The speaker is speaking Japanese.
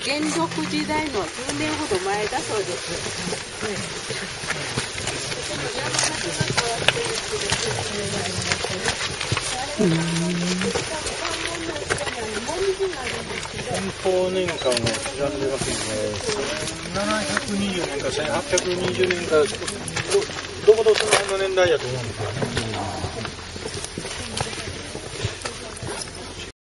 元禄時代の10年ほど前だそうです。 天保年間を刻んでますので、720年か1820年か、どこどその辺の年代やと思うんですよね。